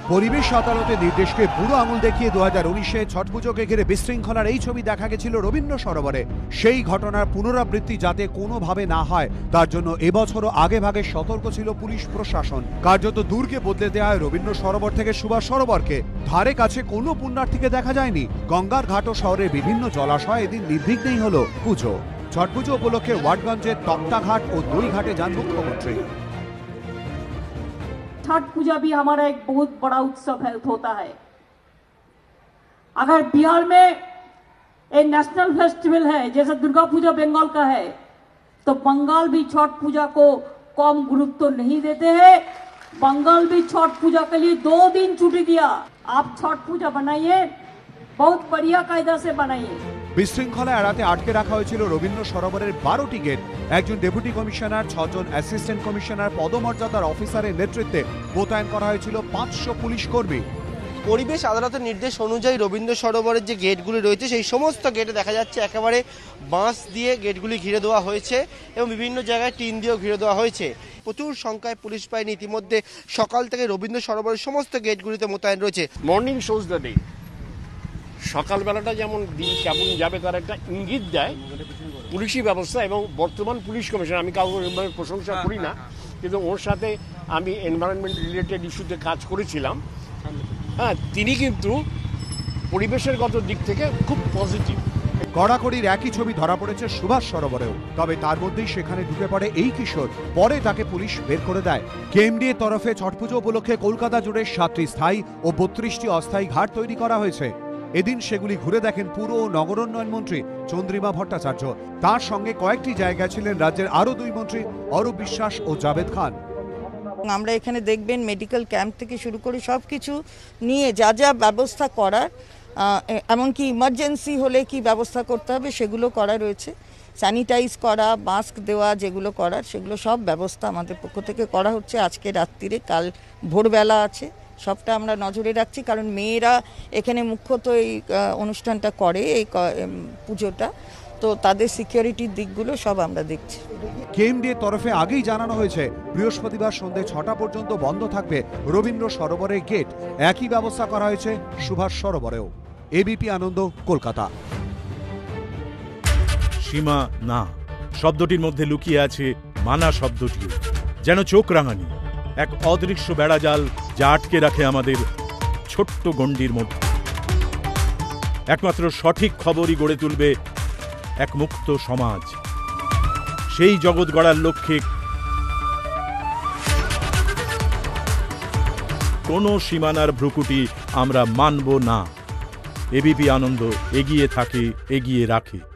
পরিবেশ আদালতের নির্দেশকে বুড়ো আঙুল দেখিয়ে 2019-এ ছট পুজোকে ঘিরে বিশৃঙ্খলার এই ছবি দেখা গেছিল রবীন্দ্র সরোবরে। সেই ঘটনার পুনরাবৃত্তি যাতে কোনোভাবে না হয় তার জন্য এবছরও আগে ভাগে সতর্ক ছিল পুলিশ প্রশাসন। কার্যত দূরকে বদলে দেওয়া হয় রবীন্দ্র সরোবর থেকে সুভাষ সরোবরকে। ধারে কাছে কোনো পুণ্যার্থীকে দেখা যায়নি। গঙ্গার ঘাট ও শহরের বিভিন্ন জলাশয় এদিন নির্বিঘ্নেই হলো পুজো। ছট পুজো উপলক্ষে ওয়াটগঞ্জের তক্তাঘाट ও দইঘাটে যান মুখ্যমন্ত্রী। छठ पूजा भी हमारा एक बहुत बड़ा उत्सव होता है। अगर बिहार में एक नेशनल फेस्टिवल है जैसे दुर्गा पूजा बंगाल का है, तो बंगाल भी छठ पूजा को कम गुरुत्व नहीं देते हैं। बंगाल भी छठ पूजा के लिए 2 दिन छुट्टी दिया। आप छठ पूजा बनाइए, बहुत बढ़िया कायदा से बनाइए। বিশৃঙ্খলা এড়াতে আটকে রাখা হয়েছিল রবীন্দ্র সরোবরের 12টি গেট। একজন ডেপুটি কমিশনার, 6 জন অ্যাসিস্ট্যান্ট কমিশনার পদমর্যাদার অফিসারের নেতৃত্বে মোতায়েন করা হয়েছিল 500 পুলিশ কর্মী। পরিবেশ আদালতের নির্দেশ অনুযায়ী রবীন্দ্র সরোবরের যে গেটগুলি রয়েছে সেই সমস্ত গেটে দেখা যাচ্ছে একেবারে বাঁশ দিয়ে গেটগুলি ঘিরে দেওয়া হয়েছে এবং বিভিন্ন জায়গায় টিন দিয়েও ঘিরে দেওয়া হয়েছে। প্রচুর সংখ্যায় পুলিশ বাহিনী ইতিমধ্যে সকাল থেকে রবীন্দ্র সরোবরের সমস্ত গেটগুলিতে মোতায়েন রয়েছে। মর্নিং শোজ দ্য ডে, সকালবেলাটা যেমন দিন কেমন যাবে তার একটা ইঙ্গিত দেয় পুলিশি ব্যবস্থা। এবং বর্তমান পুলিশ কমিশনার, আমি কাউকে প্রশংসা করি না, কিন্তু ওর সাথে আমি এনভায়রনমেন্ট রিলেটেড ইস্যুতে কাজ করেছিলাম। হ্যাঁ, তিনি কিন্তু পরিবেশের গত দিক থেকে খুব পজিটিভ। কড়াকড়ির একই ছবি ধরা পড়েছে সুভাষ সরোবরেও। তবে তার মধ্যেই সেখানে ঢুকে পড়ে এই কিশোর। পরে তাকে পুলিশ বের করে দেয়। কেএমডি এর তরফে ছট পুজো উপলক্ষে কলকাতা জুড়ে 7টি স্থায়ী ও 32টি অস্থায়ী ঘাট তৈরি করা হয়েছে। এদিন সেগুলি ঘুরে দেখেন পুর ও নগরোন্নয়ন মন্ত্রী চন্দ্রিমা ভট্টাচার্য। তার সঙ্গে কয়েকটি জায়গায় ছিলেন রাজ্যের আরো 2 মন্ত্রী অরূপ বিশ্বাস ও জাভেদ খান। আমরা এখানে দেখবেন মেডিকেল ক্যাম্প থেকে শুরু করে সব কিছু নিয়ে যা যা ব্যবস্থা করার, এমনকি ইমার্জেন্সি হলে কি ব্যবস্থা করতে হবে সেগুলো করা রয়েছে। স্যানিটাইজ করা, মাস্ক দেওয়া, যেগুলো করার সেগুলো সব ব্যবস্থা আমাদের পক্ষ থেকে করা হচ্ছে। আজকে রাত্রিরে, কাল ভোরবেলা আছে, সবটা আমরা নজরে রাখছি। কারণ মেয়েরা এখানে মুখ্যত এই অনুষ্ঠানটা করে, এই পুজোটা, তো তাদের সিকিউরিটির দিকগুলো সব আমরা দেখছি। কেএমডি এর তরফে আগেই জানানো হয়েছে বৃহস্পতিবার সন্ধ্যে 6টা পর্যন্ত বন্ধ থাকবে রবীন্দ্র সরোবরের গেট। একই ব্যবস্থা করা হয়েছে সুভাষ সরোবরেও। এবিপি আনন্দ, কলকাতা। সীমা না শব্দটির মধ্যে লুকিয়ে আছে মানা শব্দটিও, যেন চোখ রাঙানি এক অদৃশ্য বেড়াজাল যা আটকে রাখে আমাদের ছোট্ট গণ্ডির মধ্যে। একমাত্র সঠিক খবরই গড়ে তুলবে এক মুক্ত সমাজ। সেই জগৎ গড়ার লক্ষ্যে কোনো সীমানার ভ্রুকুটি আমরা মানব না। এবিপি আনন্দ এগিয়ে থাকে, এগিয়ে রাখে।